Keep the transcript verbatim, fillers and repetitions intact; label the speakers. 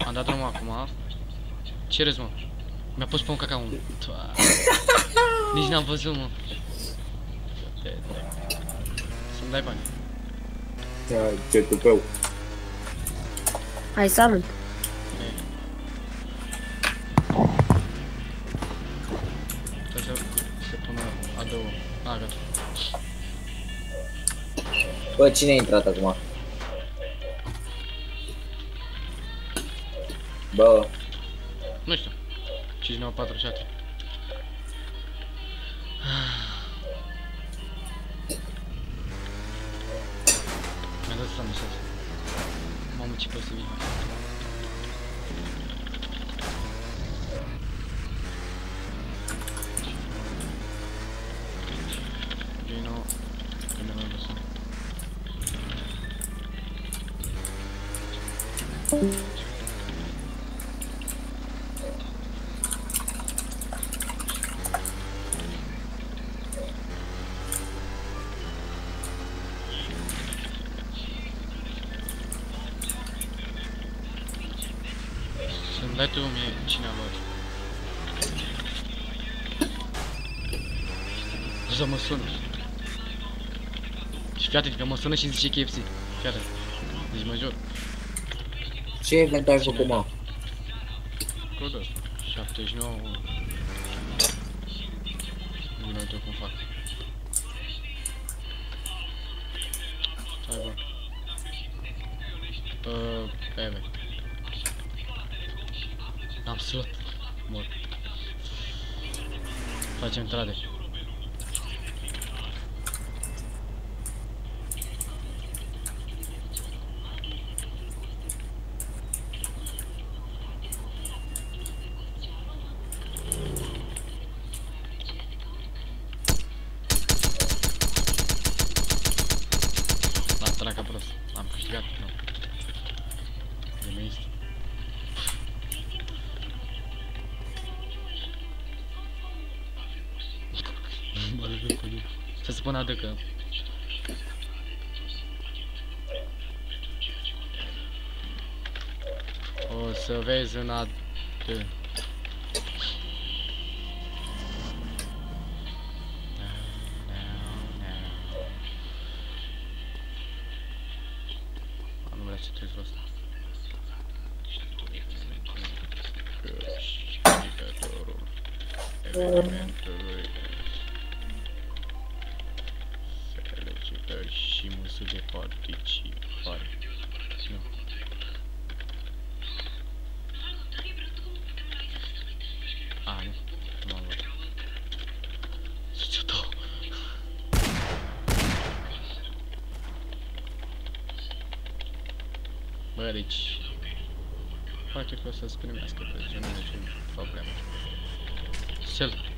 Speaker 1: Am dat drumul acum. Ce râzi, mă? Mi-a pus pe un cacao. Nici n-am văzut, mă. Să-mi dai bani.
Speaker 2: Ce tupeu.
Speaker 3: Hai să arunc.
Speaker 1: Trebuie să se pună a doua. A, gata.
Speaker 2: Bă, cine a intrat acum? Bă.
Speaker 1: Nu știu. cinci nouă patru șapte. Mi-a dat ăsta mesaj. Mamă, ce poți să vii. Vino. Când ne mai lăsăm. Să-mi dai tu mie cine a luat. Deja mă sună. Și fii atent că mă sună și zice K F C. Fii atent. Deci mă jur.
Speaker 2: Ce event ai făcut, mă?
Speaker 1: Codul ăsta. șaptezeci și nouă. Nu vine uite cum fac. Stai bă. Uh, pe eve. Absolut. Mor. Facem trade. La traca prost. Am câștigat. Nu. De meist. Să se pună adăcă. O să vezi în ad... Nu vrea să treci ăsta. Câștigătorul evenimentului. Felicitări și măsuri de participare. Nu. A, nu. Nu am luat. Ce-o dau? Bă, deci... Face că o să-ți primească pe zi, nu e nicio problemă. Cel.